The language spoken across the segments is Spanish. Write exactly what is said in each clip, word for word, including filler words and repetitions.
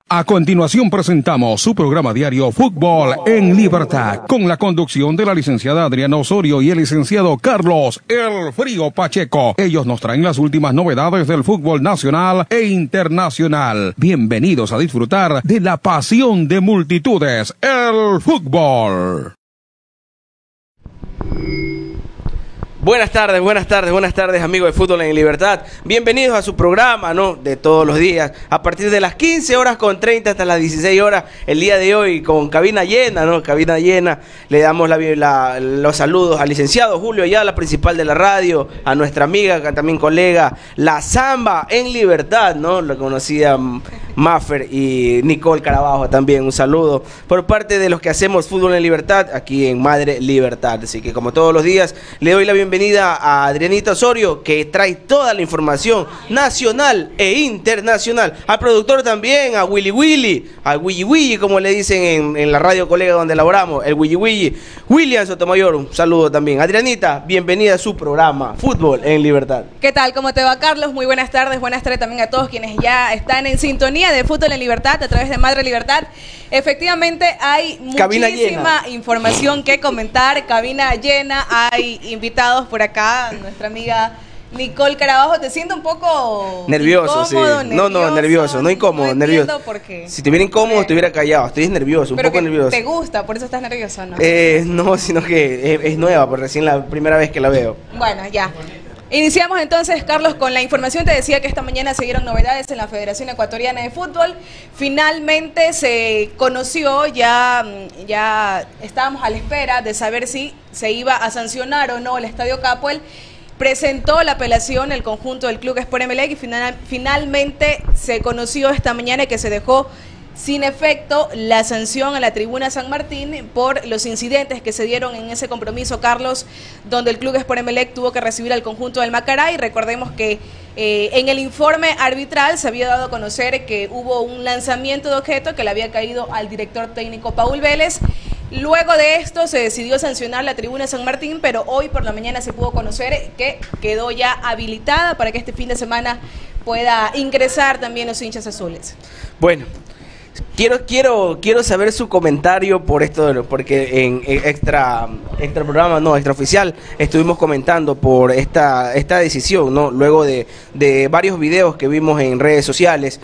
A continuación presentamos su programa diario Fútbol en Libertad, con la conducción de la licenciada Adriana Osorio y el licenciado Carlos El Frío Pacheco. Ellos nos traen las últimas novedades del fútbol nacional e internacional. Bienvenidos a disfrutar de la pasión de multitudes, el fútbol. Buenas tardes, buenas tardes, buenas tardes, amigos de Fútbol en Libertad. Bienvenidos a su programa, ¿no?, de todos los días, a partir de las quince horas con treinta hasta las dieciséis horas, el día de hoy, con cabina llena, ¿no?, cabina llena. Le damos la, la, los saludos al licenciado Julio Ayala, principal de la radio, a nuestra amiga, también colega, la Zamba en Libertad, ¿no?, la conocida Maffer, y Nicole Carabajo también, un saludo por parte de los que hacemos Fútbol en Libertad, aquí en Madre Libertad. Así que, como todos los días, le doy la bienvenida a Adrianita Osorio, que trae toda la información nacional e internacional. Al productor también, a Willy Willy, a Willy Willy, como le dicen en, en la radio colega donde elaboramos, el Willy Willy. William Sotomayor, un saludo también. Adrianita, bienvenida a su programa Fútbol en Libertad. ¿Qué tal? ¿Cómo te va, Carlos? Muy buenas tardes. Buenas tardes también a todos quienes ya están en sintonía de Fútbol en Libertad a través de Madre Libertad. Efectivamente, hay muchísima información que comentar, cabina llena, hay invitados por acá, nuestra amiga Nicole Carabajo. ¿Te siento un poco nervioso? Sí. Nervioso, no, no, nervioso, no incómodo, no nervioso. Por qué. Si estuviera incómodo, estuviera callado. Estoy nervioso, un Pero poco que nervioso. ¿Te gusta? ¿Por eso estás nervioso, no? Eh, no, sino que es, es nueva, por recién la primera vez que la veo. Bueno, ya. Iniciamos entonces, Carlos, con la información. Te decía que esta mañana se dieron novedades en la Federación Ecuatoriana de Fútbol. Finalmente se conoció, ya, ya estábamos a la espera de saber si se iba a sancionar o no el Estadio Capuel. Presentó la apelación el conjunto del Club Sport Emelec y final, finalmente se conoció esta mañana que se dejó sin efecto la sanción a la tribuna San Martín por los incidentes que se dieron en ese compromiso, Carlos, donde el Club Sport Emelec tuvo que recibir al conjunto del Macará. Y recordemos que eh, en el informe arbitral se había dado a conocer que hubo un lanzamiento de objeto que le había caído al director técnico Paul Vélez. Luego de esto se decidió sancionar la tribuna San Martín, pero hoy por la mañana se pudo conocer que quedó ya habilitada para que este fin de semana pueda ingresar también los hinchas azules. Bueno, Quiero, quiero, quiero saber su comentario por esto, porque en extra, extra programa, no, extraoficial, estuvimos comentando por esta, esta decisión, ¿no? Luego de, de varios videos que vimos en redes sociales,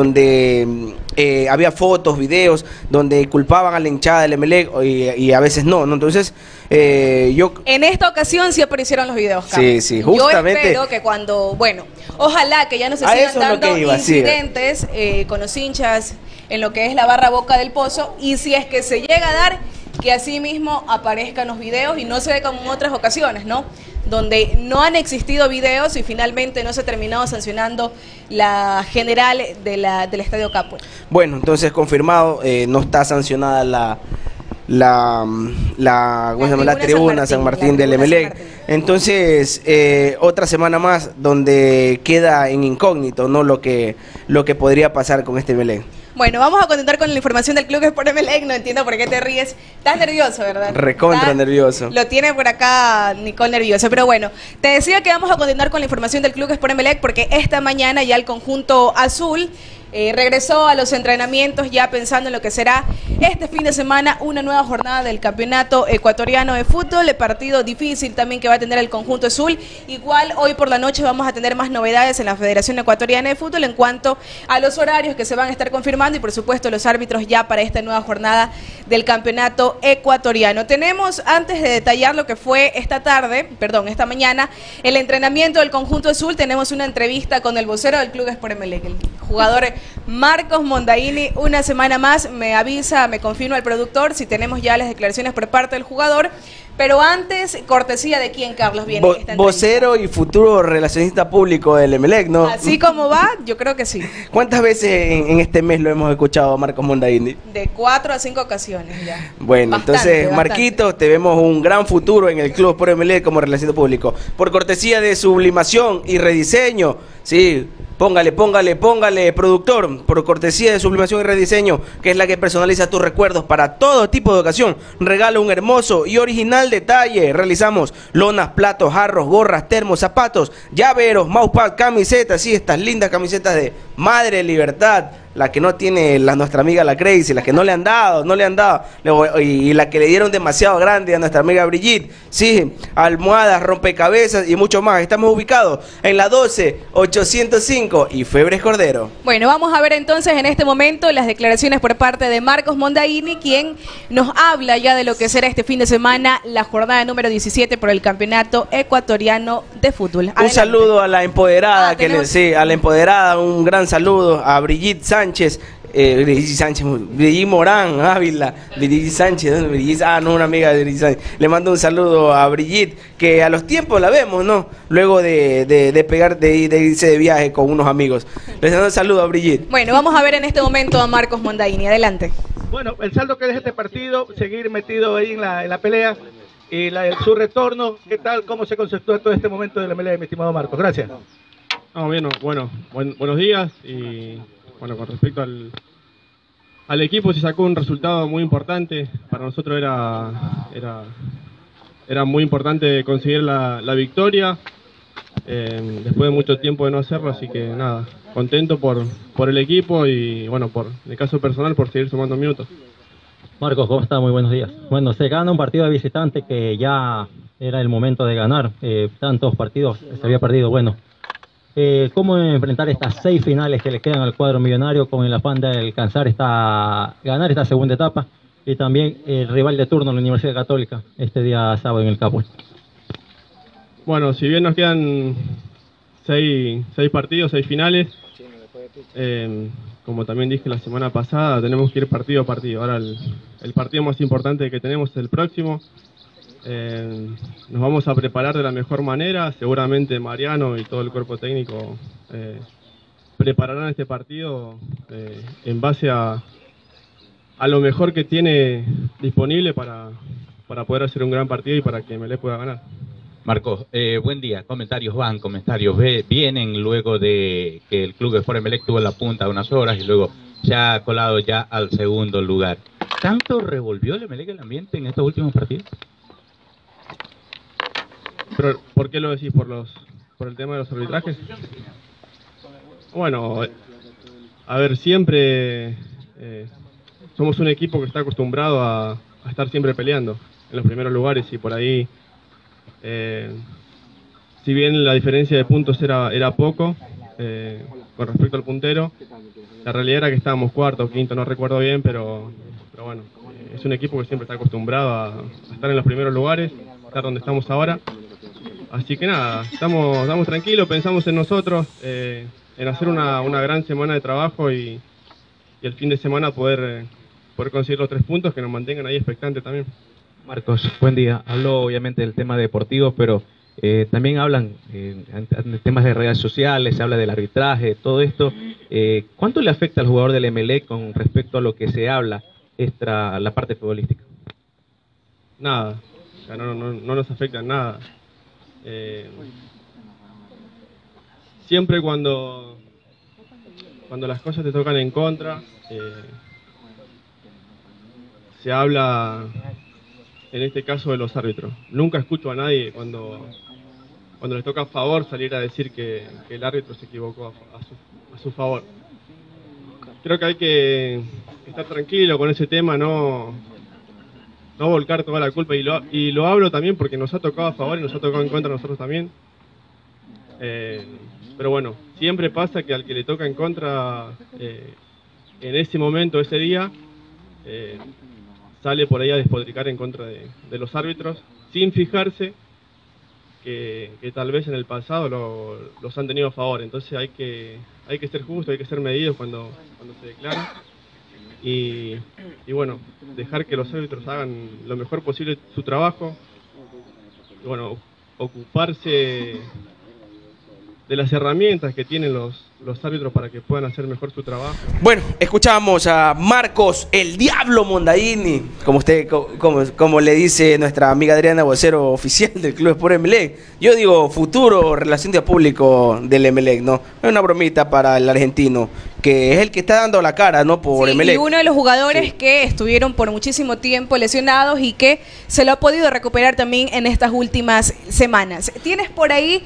donde eh, había fotos, videos, donde culpaban a la hinchada del Emelec y, y a veces no, ¿no? Entonces, eh, yo... En esta ocasión sí aparecieron los videos, Carlos. Sí, sí, justamente. Yo espero que cuando, bueno, ojalá que ya no se sigan dando iba, incidentes sí. eh, con los hinchas en lo que es la barra Boca del Pozo, y si es que se llega a dar, que así mismo aparezcan los videos y no se ve como en otras ocasiones, ¿no?, donde no han existido videos y finalmente no se ha terminado sancionando la general de la, del Estadio Capuel. Bueno, entonces confirmado, eh, no está sancionada la... la, la, ¿cómo se llama? la tribuna San Martín, San Martín del Emelec. Entonces, eh, otra semana más donde queda en incógnito, ¿no?, lo que, lo que podría pasar con este Emelec. Bueno, vamos a continuar con la información del Club Sport Emelec. No entiendo por qué te ríes. Estás nervioso, ¿verdad? Recontra ¿Estás? nervioso. Lo tiene por acá Nicole nervioso. Pero bueno, te decía que vamos a continuar con la información del Club Sport Emelec porque esta mañana ya el conjunto azul eh, regresó a los entrenamientos ya pensando en lo que será este fin de semana una nueva jornada del Campeonato Ecuatoriano de Fútbol. El partido difícil también que va a tener el conjunto azul. Igual hoy por la noche vamos a tener más novedades en la Federación Ecuatoriana de Fútbol en cuanto a los horarios que se van a estar confirmando y por supuesto los árbitros ya para esta nueva jornada del Campeonato Ecuatoriano. Tenemos, antes de detallar lo que fue esta tarde, perdón, esta mañana, el entrenamiento del conjunto azul, tenemos una entrevista con el vocero del Club Sport Emelec, el jugador Marcos Mondaini. Una semana más me avisa, me confirma el productor si tenemos ya las declaraciones por parte del jugador. Pero antes, cortesía de quién, Carlos, viene Vo esta vocero y futuro relacionista público del Emelec, ¿no? Así como va, yo creo que sí. ¿Cuántas veces en, en este mes lo hemos escuchado a Marcos Mondaini? De cuatro a cinco ocasiones ya. Bueno, bastante, entonces, bastante. Marquito, te vemos un gran futuro en el Club Sport Emelec como relacionista público. Por cortesía de Sublimación y Rediseño, sí. Póngale, póngale, póngale, productor, por cortesía de Sublimación y Rediseño, que es la que personaliza tus recuerdos para todo tipo de ocasión. Regala un hermoso y original detalle. Realizamos lonas, platos, jarros, gorras, termos, zapatos, llaveros, mousepad, camisetas, sí, estas lindas camisetas de Madre Libertad, la que no tiene la nuestra amiga la Crazy, la que no le han dado, no le han dado, y, y la que le dieron demasiado grande a nuestra amiga Brigitte, sí, almohadas, rompecabezas y mucho más. Estamos ubicados en la doce ochocientos cinco y Febres Cordero. Bueno, vamos a ver entonces en este momento las declaraciones por parte de Marcos Mondaini, quien nos habla ya de lo que será este fin de semana la jornada número diecisiete por el Campeonato Ecuatoriano de Fútbol. Adelante. Un saludo a la empoderada, Ah, que le, tenemos... sí, a la empoderada, un gran saludo a Brigitte Sánchez, eh, Brigitte Sánchez, Brigitte Morán, Ávila, Brigitte Sánchez, Brigitte, ah, no, una amiga de Brigitte Sánchez. Le mando un saludo a Brigitte, que a los tiempos la vemos, ¿no? Luego de, de, de pegar, de, de irse de viaje con unos amigos. Les mando un saludo a Brigitte. Bueno, vamos a ver en este momento a Marcos Mondaini. Adelante. Bueno, el saldo que deja este partido, seguir metido ahí en la, en la pelea y la, su retorno, ¿qué tal? ¿Cómo se conceptúa todo este momento de la pelea, mi estimado Marcos? Gracias. No, bien, bueno, buen, buenos días y bueno, con respecto al, al equipo se sacó un resultado muy importante, para nosotros era, era, era muy importante conseguir la, la victoria, eh, después de mucho tiempo de no hacerlo, así que nada, contento por, por el equipo y bueno, por el caso personal por seguir sumando minutos. Marcos, ¿cómo está? Muy buenos días. Bueno, se gana un partido de visitante que ya era el momento de ganar, eh, tantos partidos se había perdido, bueno. Eh, ¿Cómo enfrentar estas seis finales que le quedan al cuadro millonario con el afán de alcanzar esta, ganar esta segunda etapa y también el rival de turno, la Universidad Católica, este día sábado en el Capo? Bueno, si bien nos quedan seis, seis partidos, seis finales, eh, como también dije la semana pasada, tenemos que ir partido a partido. Ahora el, el partido más importante que tenemos es el próximo. Eh, nos vamos a preparar de la mejor manera, seguramente Mariano y todo el cuerpo técnico eh, prepararán este partido eh, en base a, a lo mejor que tiene disponible para, para poder hacer un gran partido y para que Emelec pueda ganar. Marcos, eh, buen día. Comentarios van, comentarios ve, vienen luego de que el club de Sport Emelec tuvo la punta de unas horas y luego se ha colado ya al segundo lugar. ¿Tanto revolvió el Emelec el ambiente en estos últimos partidos? Pero, ¿por qué lo decís? ¿Por los por el tema de los arbitrajes? Bueno, a ver, siempre eh, somos un equipo que está acostumbrado a, a estar siempre peleando en los primeros lugares y por ahí, eh, si bien la diferencia de puntos era, era poco eh, con respecto al puntero, la realidad era que estábamos cuarto o quinto, no recuerdo bien, pero, pero bueno, eh, es un equipo que siempre está acostumbrado a, a estar en los primeros lugares, estar donde estamos ahora. Así que nada, estamos, estamos tranquilos, pensamos en nosotros, eh, en hacer una, una gran semana de trabajo y, y el fin de semana poder, eh, poder conseguir los tres puntos que nos mantengan ahí expectantes también. Marcos, buen día. Hablo obviamente del tema deportivo, pero eh, también hablan eh, de temas de redes sociales, se habla del arbitraje, todo esto. Eh, ¿Cuánto le afecta al jugador del Emelec con respecto a lo que se habla extra la parte futbolística? Nada, o sea, no, no, no nos afecta en nada. Eh, siempre cuando cuando las cosas te tocan en contra eh, se habla en este caso de los árbitros. Nunca escucho a nadie cuando cuando les toca a favor salir a decir que, que el árbitro se equivocó a, a, su, a su favor. Creo que hay que estar tranquilo con ese tema, no no volcar toda la culpa, y lo, y lo hablo también porque nos ha tocado a favor y nos ha tocado en contra a nosotros también. Eh, pero bueno, siempre pasa que al que le toca en contra eh, en ese momento, ese día, eh, sale por ahí a despotricar en contra de, de los árbitros, sin fijarse que, que tal vez en el pasado lo, los han tenido a favor. Entonces hay que, hay que ser justos, hay que ser medidos cuando, cuando se declara. Y, y bueno, dejar que los árbitros hagan lo mejor posible su trabajo y bueno, ocuparse de las herramientas que tienen los, los árbitros para que puedan hacer mejor su trabajo. Bueno, escuchamos a Marcos el Diablo Mondaini, como usted, como, como le dice nuestra amiga Adriana, vocero oficial del Club Sport Emelec. Yo digo futuro relación de público del Emelec, ¿no? Es una bromita para el argentino, que es el que está dando la cara, ¿no? Por sí, Emelec. Y uno de los jugadores sí. que estuvieron por muchísimo tiempo lesionados y que se lo ha podido recuperar también en estas últimas semanas. ¿Tienes por ahí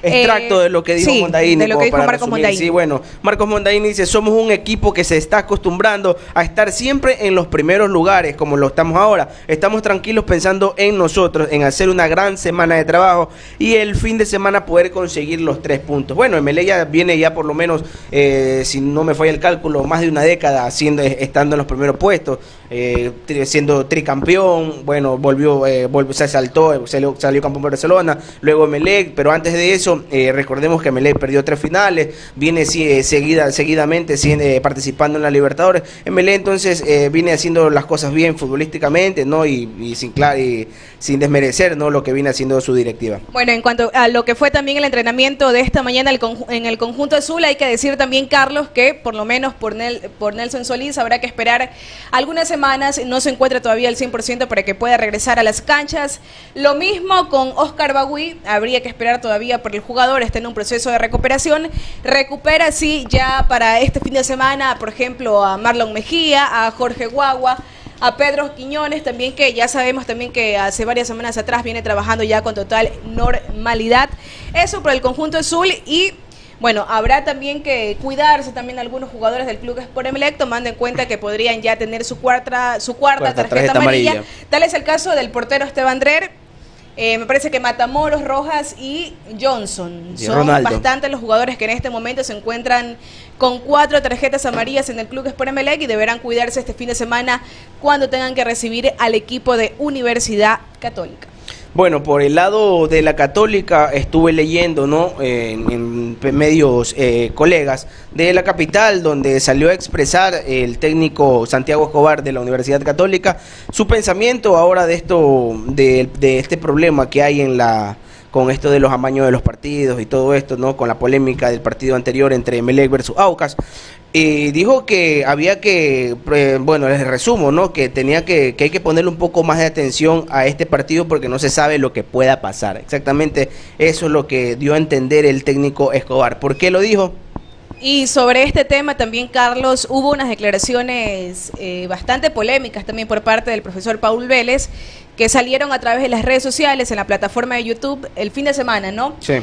extracto Eh, de lo que dijo sí, Mondaini. de lo que dijo para Marcos resumir. Mondaini. Sí, bueno, Marcos Mondaini dice, somos un equipo que se está acostumbrando a estar siempre en los primeros lugares, como lo estamos ahora. Estamos tranquilos pensando en nosotros, en hacer una gran semana de trabajo y el fin de semana poder conseguir los tres puntos. Bueno, Emelec ya viene ya por lo menos, eh, si no me falla el cálculo, más de una década haciendo, estando en los primeros puestos, eh, siendo tricampeón, bueno, volvió, eh, volvió se saltó, salió, salió campeón por Barcelona, luego Emelec, pero antes de eso, eh, recordemos que Emelec perdió tres finales, viene sí, seguida, seguidamente sigue, eh, participando en la Libertadores. Emelec entonces eh, viene haciendo las cosas bien futbolísticamente, ¿no? Y, y sin clar, y sin desmerecer, ¿no?, lo que viene haciendo su directiva. Bueno, en cuanto a lo que fue también el entrenamiento de esta mañana el en el conjunto azul, hay que decir también, Carlos, que por lo menos por, Nel por Nelson Solís habrá que esperar algunas semanas, no se encuentra todavía al cien por ciento para que pueda regresar a las canchas. Lo mismo con Oscar Bagüí, habría que esperar todavía por el jugador, está en un proceso de recuperación. Recupera, sí, ya para este fin de semana, por ejemplo, a Marlon Mejía, a Jorge Guagua, a Pedro Quiñones también, que ya sabemos también que hace varias semanas atrás viene trabajando ya con total normalidad. Eso por el conjunto azul. Y bueno, habrá también que cuidarse también algunos jugadores del Club Sport Emelec, tomando en cuenta que podrían ya tener su cuarta, su cuarta, cuarta tarjeta, tarjeta amarilla. amarilla. Tal es el caso del portero Esteban Drer. Eh, me parece que Matamoros, Rojas y Johnson y son Ronaldo. Bastantes los jugadores que en este momento se encuentran con cuatro tarjetas amarillas en el Club Sport Emelec y deberán cuidarse este fin de semana cuando tengan que recibir al equipo de Universidad Católica. Bueno, por el lado de la Católica estuve leyendo, ¿no?, en, en medios eh, colegas de la capital, donde salió a expresar el técnico Santiago Escobar de la Universidad Católica su pensamiento ahora de esto, de, de este problema que hay en la con esto de los amaños de los partidos y todo esto, ¿no?, con la polémica del partido anterior entre Emelec versus Aucas. Y dijo que había que, eh, bueno, les resumo, ¿no?, que tenía que, que hay que ponerle un poco más de atención a este partido porque no se sabe lo que pueda pasar. Exactamente eso es lo que dio a entender el técnico Escobar. ¿Por qué lo dijo? Y sobre este tema también, Carlos, hubo unas declaraciones eh, bastante polémicas también por parte del profesor Paul Vélez, que salieron a través de las redes sociales, en la plataforma de YouTube, el fin de semana, ¿no? Sí.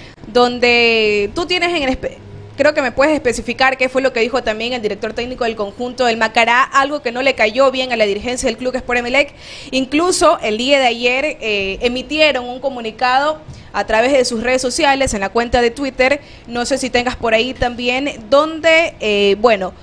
Donde tú tienes en... Creo que me puedes especificar qué fue lo que dijo también el director técnico del conjunto del Macará, algo que no le cayó bien a la dirigencia del Club Sport Emelec. Incluso el día de ayer eh, emitieron un comunicado a través de sus redes sociales, en la cuenta de Twitter, no sé si tengas por ahí también, donde, eh, bueno,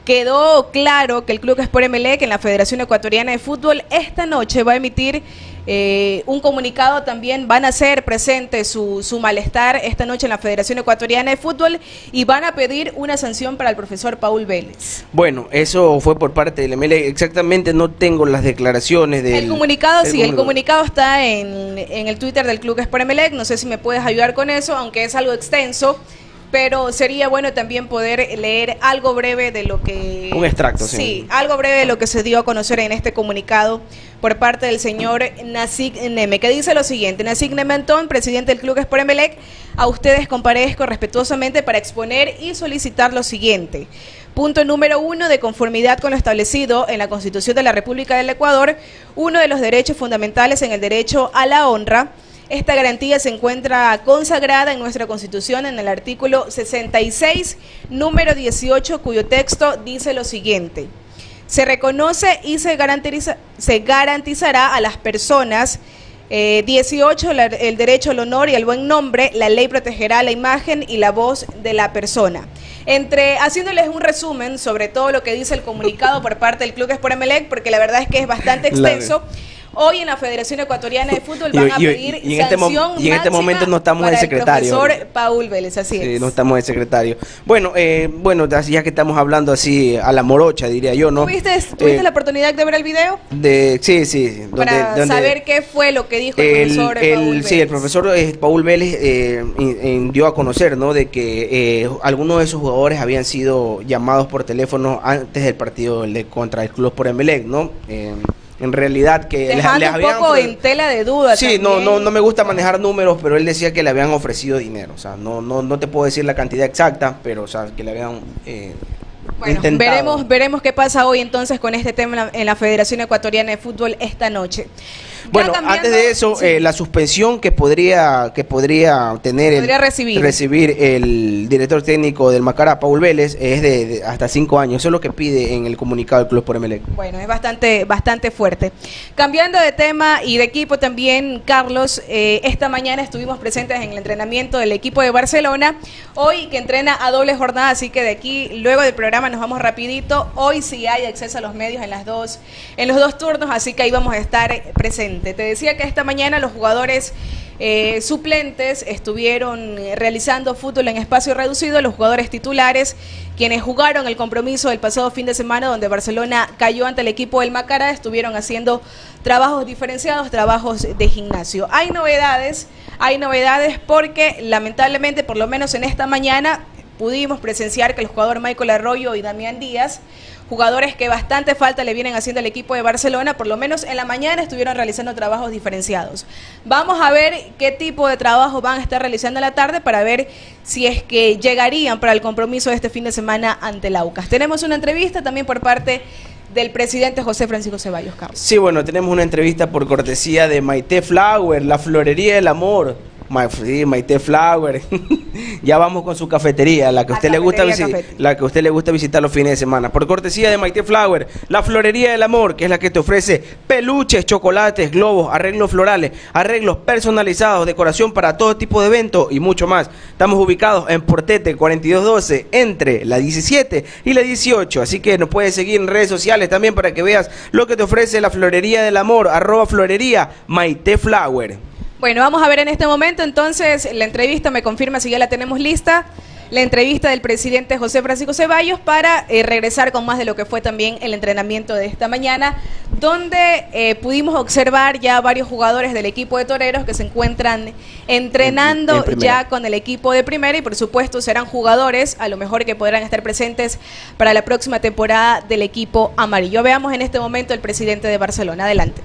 quedó claro que el Club Sport Emelec en la Federación Ecuatoriana de Fútbol esta noche va a emitir eh, un comunicado también, van a hacer presente su, su malestar esta noche en la Federación Ecuatoriana de Fútbol y van a pedir una sanción para el profesor Paul Vélez. Bueno, eso fue por parte del Emelec, exactamente no tengo las declaraciones del... El comunicado, del sí, comunicado. el comunicado está en, en el Twitter del Club Sport Emelec, no sé si me puedes ayudar con eso, aunque es algo extenso, pero sería bueno también poder leer algo breve de lo que... Un extracto, sí. Sí, algo breve de lo que se dio a conocer en este comunicado por parte del señor Nasik Neme, que dice lo siguiente: Nasik Neme Antón, presidente del Club Sport Emelec, a ustedes comparezco respetuosamente para exponer y solicitar lo siguiente. Punto número uno, de conformidad con lo establecido en la Constitución de la República del Ecuador, uno de los derechos fundamentales en el derecho a la honra. Esta garantía se encuentra consagrada en nuestra Constitución en el artículo sesenta y seis, número dieciocho, cuyo texto dice lo siguiente: se reconoce y se garantiza, se garantizará a las personas, eh, dieciocho, la, el derecho al honor y al buen nombre. La ley protegerá la imagen y la voz de la persona. Entre, haciéndoles un resumen sobre todo lo que dice el comunicado por parte del Club Sport Emelec, porque la verdad es que es bastante extenso. Hoy en la Federación Ecuatoriana de Fútbol van y, a y, pedir y en este sanción y en este momento no estamos para de secretario. El profesor Paul Vélez, así sí, es. no estamos de secretario. Bueno, eh, bueno, ya que estamos hablando así a la morocha, diría yo, ¿no? ¿Tuviste, ¿tuviste eh, la oportunidad de ver el video? De, sí, sí. Donde, para donde saber qué fue lo que dijo el, el profesor el, Paul Vélez. Sí, el profesor eh, Paul Vélez eh, in, in, dio a conocer, ¿no?, de que eh, algunos de esos jugadores habían sido llamados por teléfono antes del partido de, contra el Club Sport Emelec, ¿no? Eh, en realidad que dejando les, les habían un poco en tela de duda. Sí, también. no, no, no me gusta manejar números, pero él decía que le habían ofrecido dinero, o sea, no, no, no te puedo decir la cantidad exacta, pero o sea, que le habían eh, bueno, intentado. veremos, veremos qué pasa hoy entonces con este tema en la, en la Federación Ecuatoriana de Fútbol esta noche. Bueno, antes de eso, sí. eh, la suspensión que podría que podría tener podría el, recibir. recibir el director técnico del Macará, Paul Vélez, es de, de hasta cinco años. Eso es lo que pide en el comunicado del Club Sport Emelec. Bueno, es bastante bastante fuerte. Cambiando de tema y de equipo también, Carlos, eh, esta mañana estuvimos presentes en el entrenamiento del equipo de Barcelona, hoy que entrena a doble jornada, así que de aquí, luego del programa nos vamos rapidito. Hoy sí hay acceso a los medios en las dos, en los dos turnos, así que ahí vamos a estar presentes. Te decía que esta mañana los jugadores eh, suplentes estuvieron realizando fútbol en espacio reducido, los jugadores titulares, quienes jugaron el compromiso del pasado fin de semana donde Barcelona cayó ante el equipo del Macará, estuvieron haciendo trabajos diferenciados, trabajos de gimnasio. Hay novedades, hay novedades porque lamentablemente, por lo menos en esta mañana, pudimos presenciar que el jugador Michael Arroyo y Damián Díaz, jugadores que bastante falta le vienen haciendo al equipo de Barcelona, por lo menos en la mañana estuvieron realizando trabajos diferenciados. Vamos a ver qué tipo de trabajo van a estar realizando en la tarde para ver si es que llegarían para el compromiso de este fin de semana ante el Aucas. Tenemos una entrevista también por parte del presidente José Francisco Ceballos, Carlos. Sí, bueno, tenemos una entrevista por cortesía de Maite Flower, la florería del amor. Ma, sí, Maite Flower. Ya vamos con su cafetería, la que a usted le gusta la que a usted le gusta visitar los fines de semana. Por cortesía de Maite Flower, la florería del amor, que es la que te ofrece peluches, chocolates, globos, arreglos florales, arreglos personalizados, decoración para todo tipo de eventos y mucho más. Estamos ubicados en Portete cuarenta y dos doce, entre la diecisiete y la dieciocho, así que nos puedes seguir en redes sociales también para que veas lo que te ofrece la florería del amor, arroba florería Maite Flower. Bueno, vamos a ver en este momento entonces la entrevista, me confirma si ya la tenemos lista, la entrevista del presidente José Francisco Ceballos para eh, regresar con más de lo que fue también el entrenamiento de esta mañana, donde eh, pudimos observar ya varios jugadores del equipo de toreros que se encuentran entrenando en, en ya con el equipo de primera y por supuesto serán jugadores a lo mejor que podrán estar presentes para la próxima temporada del equipo amarillo. Veamos en este momento el presidente de Barcelona, adelante.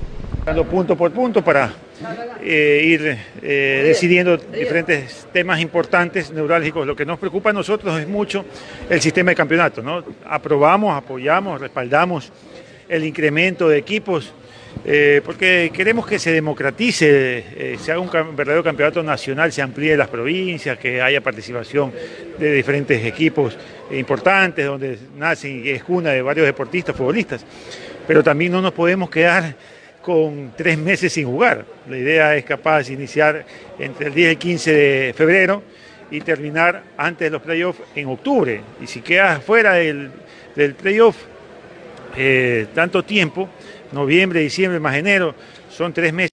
Punto por punto para eh, ir eh, decidiendo diferentes temas importantes, neurálgicos. Lo que nos preocupa a nosotros es mucho el sistema de campeonato, ¿no? Aprobamos, apoyamos, respaldamos el incremento de equipos, eh, porque queremos que se democratice, eh, se haga un verdadero campeonato nacional, se amplíe las provincias, que haya participación de diferentes equipos importantes, donde nacen y es cuna de varios deportistas, futbolistas, pero también no nos podemos quedar con tres meses sin jugar. La idea es capaz de iniciar entre el diez y el quince de febrero y terminar antes de los playoffs en octubre. Y si quedas fuera del, del playoff eh, tanto tiempo, noviembre, diciembre más enero, son tres meses.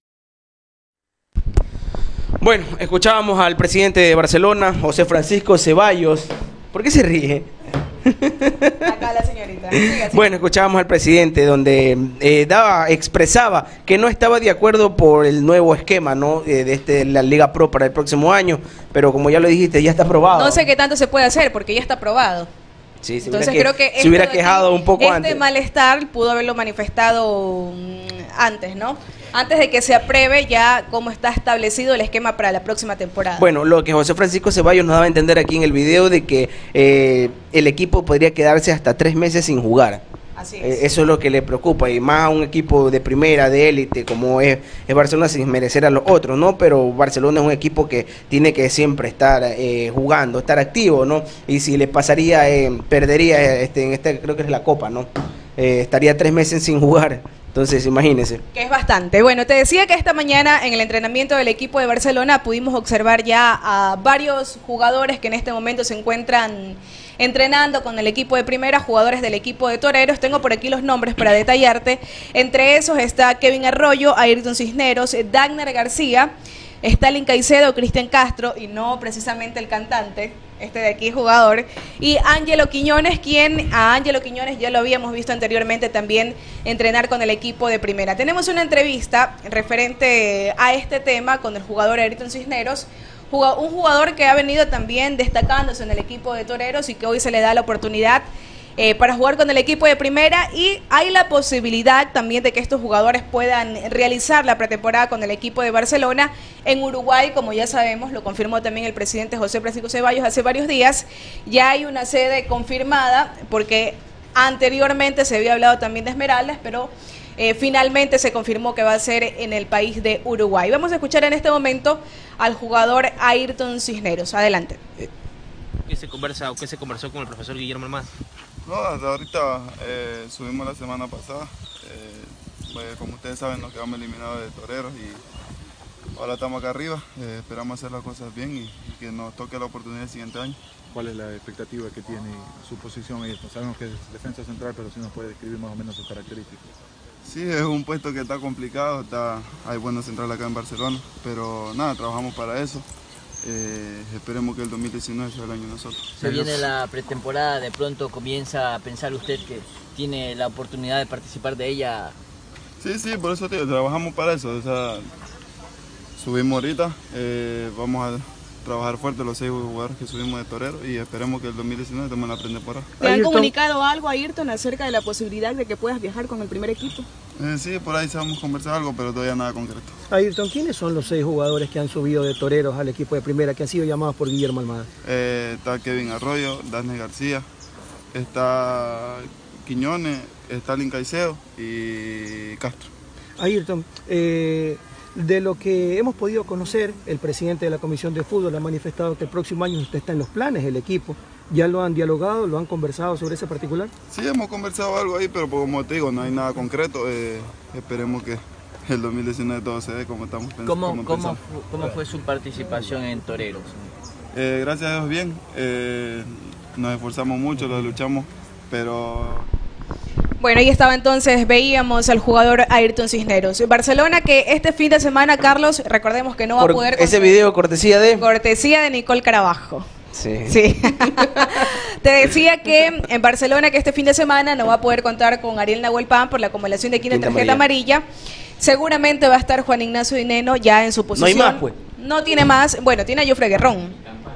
Bueno, escuchábamos al presidente de Barcelona, José Francisco Ceballos. ¿Por qué se ríe? Acá la señorita. Bueno, escuchábamos al presidente donde eh, daba, expresaba que no estaba de acuerdo por el nuevo esquema, ¿no? Eh, de este, la Liga Pro para el próximo año, pero como ya lo dijiste, ya está aprobado. No sé qué tanto se puede hacer porque ya está aprobado. Sí, se Entonces que, creo que se hubiera quejado un poco este antes. Este malestar pudo haberlo manifestado antes, ¿no? Antes de que se apruebe ya cómo está establecido el esquema para la próxima temporada. Bueno, lo que José Francisco Ceballos nos daba a entender aquí en el video de que eh, el equipo podría quedarse hasta tres meses sin jugar. Así es. Eh, eso es lo que le preocupa, y más a un equipo de primera, de élite, como es, es Barcelona, sin merecer a los otros, ¿no? Pero Barcelona es un equipo que tiene que siempre estar eh, jugando, estar activo, ¿no? Y si le pasaría, eh, perdería, este, en este creo que es la Copa, ¿no? Eh, estaría tres meses sin jugar. Entonces, imagínense. Que es bastante. Bueno, te decía que esta mañana en el entrenamiento del equipo de Barcelona pudimos observar ya a varios jugadores que en este momento se encuentran entrenando con el equipo de primera, jugadores del equipo de toreros. Tengo por aquí los nombres para detallarte. Entre esos está Kevin Arroyo, Ayrton Cisneros, Dagner García, Stalin Caicedo, Cristian Castro, y no precisamente el cantante, este de aquí jugador, y Ángelo Quiñones, quien a Ángelo Quiñones ya lo habíamos visto anteriormente también entrenar con el equipo de primera. Tenemos una entrevista referente a este tema con el jugador Ayrton Cisneros, un jugador que ha venido también destacándose en el equipo de toreros y que hoy se le da la oportunidad Eh, para jugar con el equipo de primera, y hay la posibilidad también de que estos jugadores puedan realizar la pretemporada con el equipo de Barcelona en Uruguay, como ya sabemos, lo confirmó también el presidente José Francisco Ceballos hace varios días. Ya hay una sede confirmada porque anteriormente se había hablado también de Esmeraldas, pero eh, finalmente se confirmó que va a ser en el país de Uruguay. Vamos a escuchar en este momento al jugador Ayrton Cisneros. Adelante. ¿Qué se conversa o qué se conversó con el profesor Guillermo Almada? No, hasta ahorita eh, subimos la semana pasada. Eh, pues, como ustedes saben, nos quedamos eliminados de Toreros y ahora estamos acá arriba. Eh, esperamos hacer las cosas bien y, y que nos toque la oportunidad el siguiente año. ¿Cuál es la expectativa que tiene su posición ahí? Sabemos que es defensa central, pero si nos puede describir más o menos sus características. Sí, es un puesto que está complicado, está, hay buenos centrales acá en Barcelona, pero nada, trabajamos para eso. Eh, esperemos que el dos mil diecinueve sea el año de nosotros. Se viene la pretemporada, de pronto comienza a pensar usted que tiene la oportunidad de participar de ella. Sí, sí, por eso tío, trabajamos para eso. O sea, subimos ahorita, eh, vamos a trabajar fuerte los seis jugadores que subimos de Torero y esperemos que el dos mil diecinueve estemos en la pretemporada. ¿Te han comunicado algo, Ayrton, acerca de la posibilidad de que puedas viajar con el primer equipo? Eh, sí, por ahí sabemos conversar algo, pero todavía nada concreto. Ayrton, ¿quiénes son los seis jugadores que han subido de Toreros al equipo de primera, que han sido llamados por Guillermo Almada? Eh, está Kevin Arroyo, Daniel García, está Quiñones, está Lin Caicedo y Castro. Ayrton, eh, de lo que hemos podido conocer, el presidente de la Comisión de Fútbol ha manifestado que el próximo año usted está en los planes del equipo. ¿Ya lo han dialogado, lo han conversado sobre ese particular? Sí, hemos conversado algo ahí, pero como te digo, no hay nada concreto. Eh, esperemos que el dos mil diecinueve todo se dé como estamos pensando. ¿Cómo, como cómo, fu ¿Cómo fue su participación en Toreros? Eh, gracias a Dios bien, eh, nos esforzamos mucho, lo luchamos, pero... Bueno, ahí estaba entonces, veíamos al jugador Ayrton Cisneros. Barcelona que este fin de semana, Carlos, recordemos que no va Por a poder... Ese video cortesía de... Cortesía de Nicole Carabajo. Sí. Sí. Te decía que en Barcelona que este fin de semana no va a poder contar con Ariel Nahuel Pan por la acumulación de quinta tarjeta amarilla. Seguramente va a estar Juan Ignacio Dineno ya en su posición. No hay más, pues. No tiene más. Bueno, tiene a Jofre Guerrón.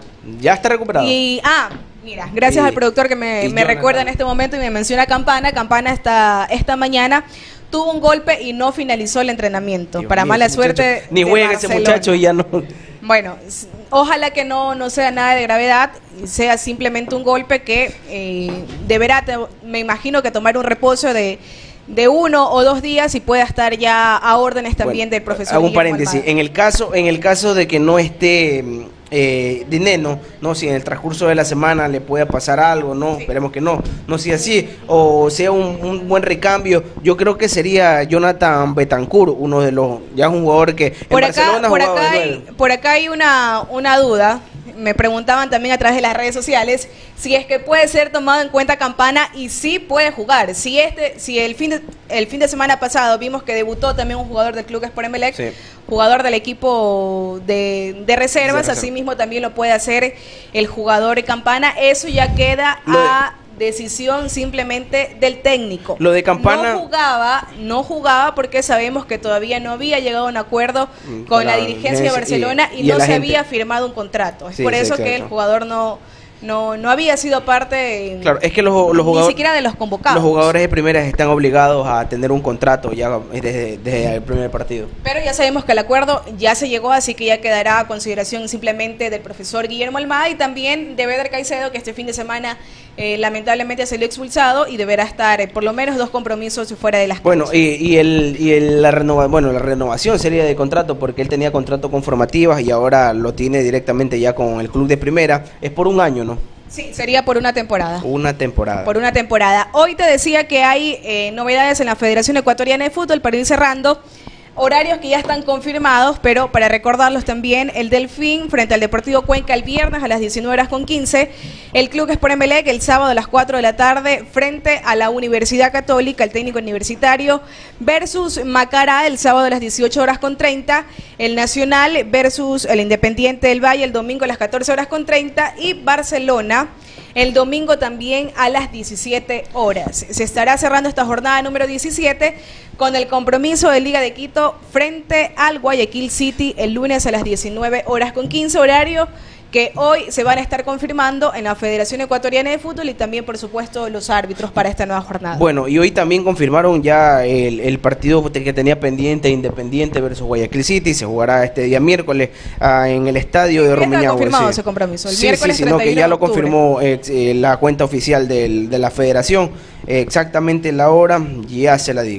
Ya está recuperado. Y, ah, mira, gracias y, al productor que me, me recuerda en este momento y me menciona Campana. Campana esta, esta mañana tuvo un golpe y no finalizó el entrenamiento. Dios Para mío, mala suerte. Muchacho, ni juega ese muchacho y ya no. Bueno, ojalá que no, no sea nada de gravedad, sea simplemente un golpe que eh, deberá, te, me imagino que tomar un reposo de, de uno o dos días y pueda estar ya a órdenes también bueno, del profesor. Hago un paréntesis, Almada. en el caso, en el caso de que no esté eh, Dineno, no, si en el transcurso de la semana le pueda pasar algo, no, sí. Esperemos que no, no sea así, o sea un, un buen recambio, yo creo que sería Jonathan Betancourt, uno de los, ya es un jugador que por en acá, Barcelona por acá hay, por acá hay una, una duda. Me preguntaban también a través de las redes sociales si es que puede ser tomado en cuenta Campana y sí puede jugar. Si este, si el fin de, el fin de semana pasado vimos que debutó también un jugador del Club Sport Emelec, sí. jugador del equipo de, de reservas, de así mismo también lo puede hacer el jugador Campana. Eso ya queda lo a de... decisión simplemente del técnico. Lo de Campana no jugaba, no jugaba porque sabemos que todavía no había llegado a un acuerdo mm, con la, la dirigencia de Barcelona y, y, y no se gente. había firmado un contrato. Es sí, por eso sí, que el jugador no no no había sido parte claro, es que los, los ni siquiera de los convocados. Los jugadores de primeras están obligados a tener un contrato ya desde, desde el primer partido. Pero ya sabemos que el acuerdo ya se llegó, así que ya quedará a consideración simplemente del profesor Guillermo Almada y también de Beder Caicedo, que este fin de semana eh, lamentablemente salió expulsado y deberá estar eh, por lo menos dos compromisos fuera de las Bueno, y, y, el, y el, la, renova, bueno, la renovación sería de contrato porque él tenía contrato con formativas y ahora lo tiene directamente ya con el club de primera. Es por un año, ¿no? Sí, sería por una temporada. Una temporada. Por una temporada. Hoy te decía que hay eh, novedades en la Federación Ecuatoriana de Fútbol para ir cerrando. Horarios que ya están confirmados, pero para recordarlos también, el Delfín frente al Deportivo Cuenca el viernes a las diecinueve horas con quince, el Club Sport Emelec el sábado a las cuatro de la tarde frente a la Universidad Católica, el técnico universitario, versus Macará el sábado a las dieciocho horas con treinta, el Nacional versus el Independiente del Valle el domingo a las catorce horas con treinta y Barcelona el domingo también a las diecisiete horas. Se estará cerrando esta jornada número diecisiete con el compromiso de Liga de Quito frente al Guayaquil City el lunes a las diecinueve horas con quince, horario que hoy se van a estar confirmando en la Federación Ecuatoriana de Fútbol y también, por supuesto, los árbitros para esta nueva jornada. Bueno, y hoy también confirmaron ya el, el partido que tenía pendiente Independiente versus Guayaquil City, se jugará este día miércoles uh, en el estadio de Romiñahue. ¿Está confirmado sí. ese compromiso? El sí, miércoles sí, sino que ya lo confirmó eh, eh, la cuenta oficial del, de la Federación, eh, exactamente la hora, ya se la digo.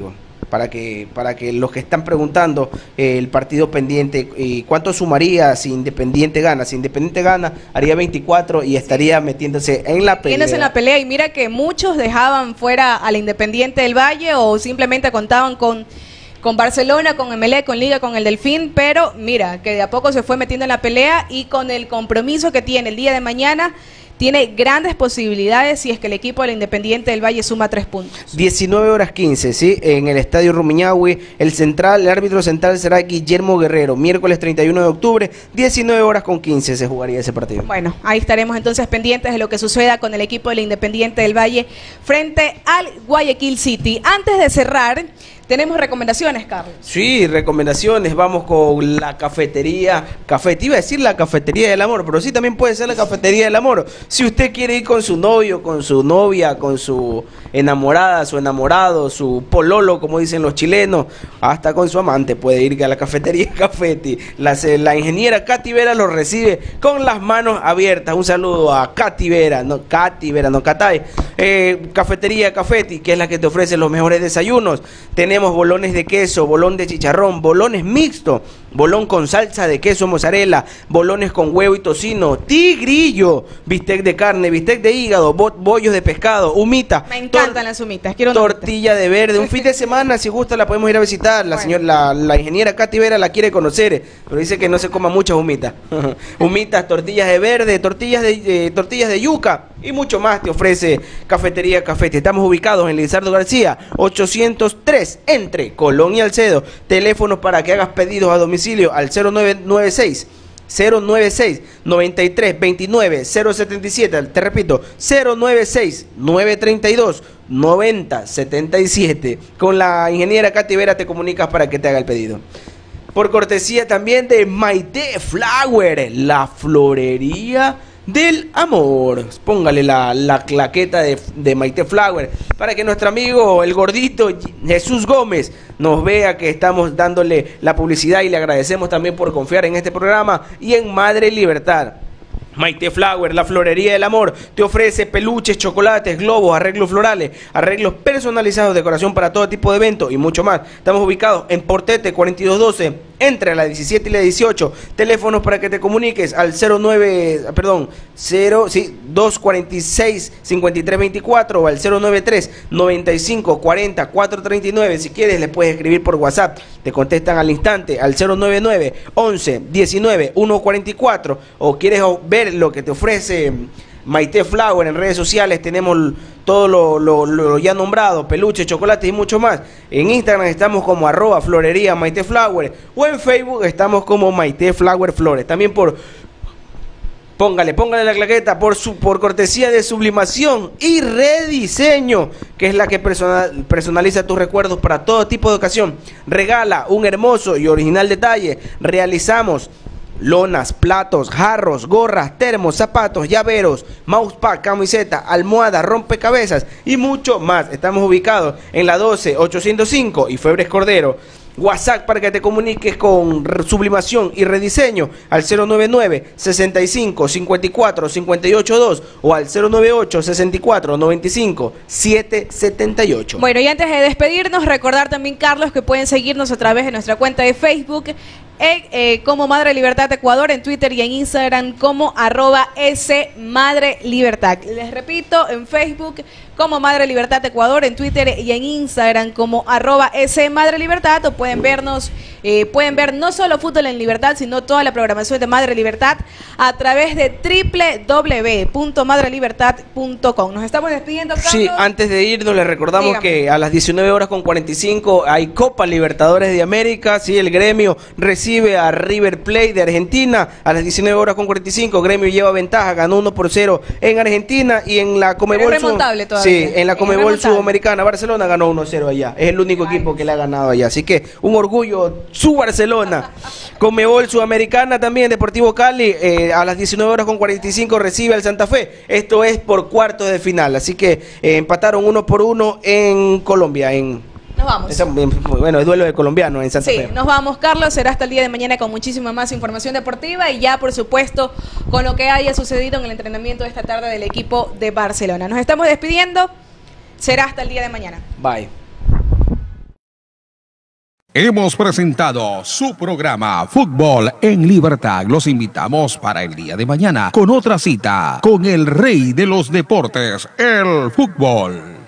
para que para que los que están preguntando eh, el partido pendiente, eh, ¿cuánto sumaría si Independiente gana? Si Independiente gana, haría veinticuatro y estaría metiéndose en la pelea. Metiéndose en la pelea, y mira que muchos dejaban fuera al Independiente del Valle o simplemente contaban con, con Barcelona, con Emelec, con Liga, con el Delfín, pero mira, que de a poco se fue metiendo en la pelea y con el compromiso que tiene el día de mañana, tiene grandes posibilidades si es que el equipo del Independiente del Valle suma tres puntos. diecinueve horas quince, ¿sí? En el Estadio Rumiñahui, el central, el árbitro central será Guillermo Guerrero. Miércoles treinta y uno de octubre, diecinueve horas con quince se jugaría ese partido. Bueno, ahí estaremos entonces pendientes de lo que suceda con el equipo del Independiente del Valle frente al Guayaquil City. Antes de cerrar, tenemos recomendaciones, Carlos. Sí, recomendaciones. Vamos con la cafetería. Café, te iba a decir la cafetería del amor, pero sí también puede ser la cafetería del amor. Si usted quiere ir con su novio, con su novia, con su enamorada, su enamorado, su pololo, como dicen los chilenos, hasta con su amante, puede ir a la cafetería Cafeti. La, la ingeniera Katy Vera lo recibe con las manos abiertas. Un saludo a Katy Vera, no Katy Vera, no Catay. Eh, cafetería Cafeti, que es la que te ofrece los mejores desayunos. Tenemos bolones de queso, bolón de chicharrón, bolones mixto, bolón con salsa de queso mozzarella, bolones con huevo y tocino, tigrillo, bistec de carne, bistec de hígado, bo bollos de pescado, humita. Me encantan las humitas, quiero tortilla de verde. Un fin de semana, si gusta, la podemos ir a visitar. La, bueno. señora, la, la ingeniera Katy Vera la quiere conocer, pero dice que no se coma muchas humitas. Humitas, tortillas de verde, tortillas de, eh, tortillas de yuca y mucho más te ofrece Cafetería Cafete. Estamos ubicados en Lizardo García, ochocientos tres, entre Colón y Alcedo. Teléfonos para que hagas pedidos a domicilio al cero nueve nueve seis, cero nueve seis, noventa y tres, veintinueve, cero setenta y siete. Te repito, cero nueve seis, nueve treinta y dos, noventa setenta y siete. Con la ingeniera Katy Vera te comunicas para que te haga el pedido. Por cortesía también de Maite Flower, la florería del amor. Póngale la, la claqueta de, de Maite Flower para que nuestro amigo el gordito Jesús Gómez nos vea que estamos dándole la publicidad, y le agradecemos también por confiar en este programa y en Madre Libertad. Maite Flower, la florería del amor, te ofrece peluches, chocolates, globos, arreglos florales, arreglos personalizados, decoración para todo tipo de eventos y mucho más. Estamos ubicados en Portete cuarenta y dos doce, entre la diecisiete y la dieciocho. Teléfonos para que te comuniques al cero nueve, perdón, cero, sí, dos cuarenta y seis, cincuenta y tres veinticuatro o al cero noventa y tres, noventa y cinco, cuarenta, cuatrocientos treinta y nueve. Si quieres, les puedes escribir por WhatsApp, te contestan al instante al cero noventa y nueve, once, diecinueve, ciento cuarenta y cuatro. O quieres ver lo que te ofrece Maite Flower en redes sociales, tenemos todo lo, lo, lo ya nombrado, peluches, chocolates y mucho más. En Instagram estamos como arroba florería Maite Flower, o en Facebook estamos como Maite Flower Flores. También por Póngale, póngale la claqueta por su por cortesía de Sublimación y Rediseño, que es la que personal, personaliza tus recuerdos para todo tipo de ocasión. Regala un hermoso y original detalle. Realizamos lonas, platos, jarros, gorras, termos, zapatos, llaveros, mousepad, camiseta, almohada, rompecabezas y mucho más. Estamos ubicados en la doce ochocientos cinco y Febres Cordero. WhatsApp para que te comuniques con Sublimación y Rediseño al cero noventa y nueve, sesenta y cinco, cincuenta y cuatro, cincuenta y ocho dos o al cero noventa y ocho, sesenta y cuatro, noventa y cinco, setecientos setenta y ocho. Bueno, y antes de despedirnos, recordar también, Carlos, que pueden seguirnos a través de nuestra cuenta de Facebook eh, eh, como Madre Libertad Ecuador, en Twitter y en Instagram como arroba S Madre Libertad. Les repito, en Facebook como Madre Libertad Ecuador, en Twitter y en Instagram como arroba S Madre Libertad, o pueden vernos, eh, pueden ver no solo Fútbol en Libertad, sino toda la programación de Madre Libertad a través de doble u doble u doble u punto madre libertad punto com. Nos estamos despidiendo, Carlos. Sí, antes de irnos les recordamos Dígame. que a las diecinueve horas con cuarenta y cinco hay Copa Libertadores de América. Sí, el Gremio recibe a River Plate de Argentina. A las diecinueve horas con cuarenta y cinco, Gremio lleva ventaja, ganó uno por cero en Argentina, y en la Conmebol. Es remontable todavía. Sí, en la Conmebol Sudamericana, Barcelona ganó uno cero allá. Es el único Ay. equipo que le ha ganado allá. Así que un orgullo, su Barcelona. Conmebol Sudamericana también, Deportivo Cali, eh, a las diecinueve horas con cuarenta y cinco recibe al Santa Fe. Esto es por cuartos de final. Así que eh, empataron uno por uno en Colombia. En, nos vamos. Esa, bueno, el duelo de colombianos en Santa sí, Fe. Sí, nos vamos, Carlos. Será hasta el día de mañana con muchísima más información deportiva y ya, por supuesto, con lo que haya sucedido en el entrenamiento de esta tarde del equipo de Barcelona. Nos estamos despidiendo. Será hasta el día de mañana. Bye. Hemos presentado su programa Fútbol en Libertad. Los invitamos para el día de mañana con otra cita con el rey de los deportes, el fútbol.